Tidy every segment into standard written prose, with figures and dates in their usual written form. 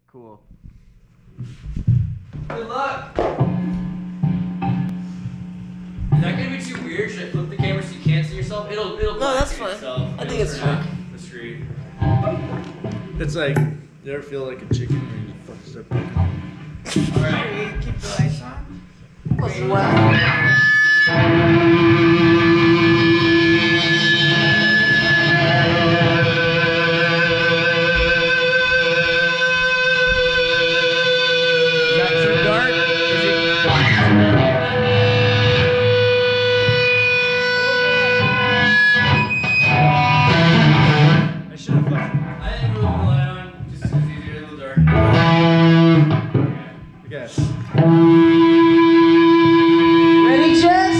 Cool. Good luck. Is that gonna be too weird? Should I flip the camera so you can't see yourself? It'll No, that's fine. itself. I think it's fine. The street. It's like, you ever feel like a chicken where you just fucking start poking? Alright. Keep the lights on. Was well. Ready, Jess?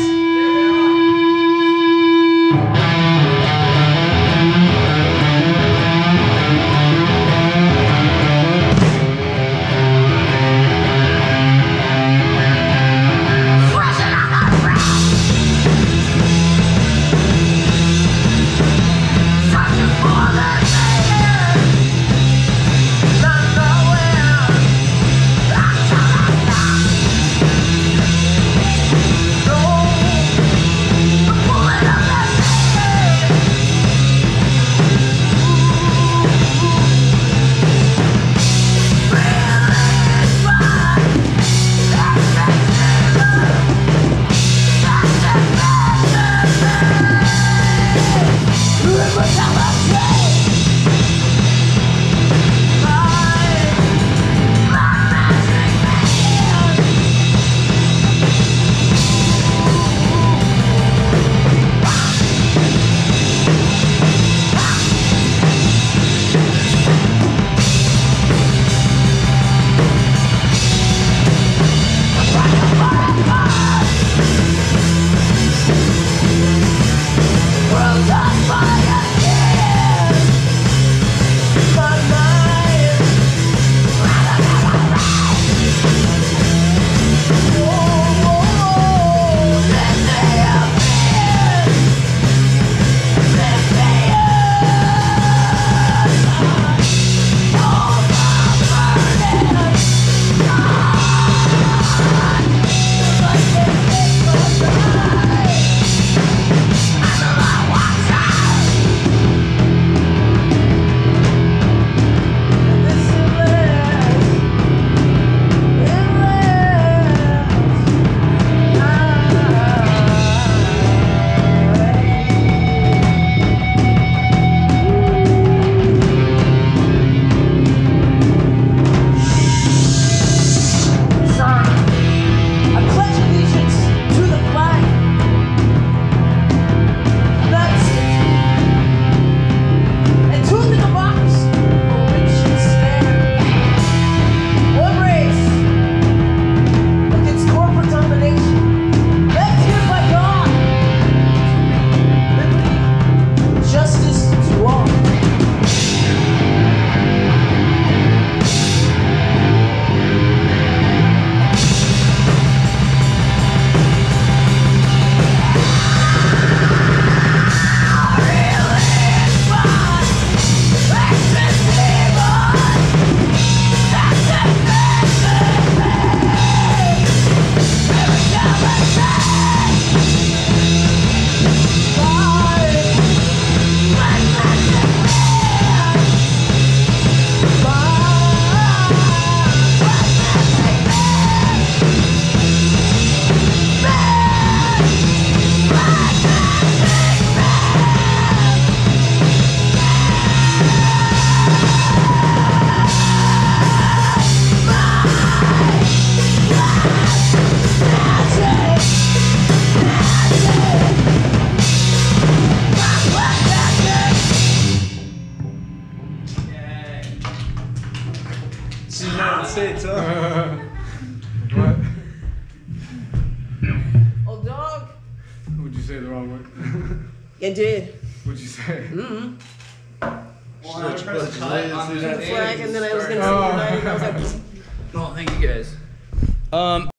It's the United States, huh? What? Oh, dog. Would you say the wrong word? You did. What'd you say? Mm-hmm. Well, Flag, and then I was going to say United, and I was like, well, thank you guys.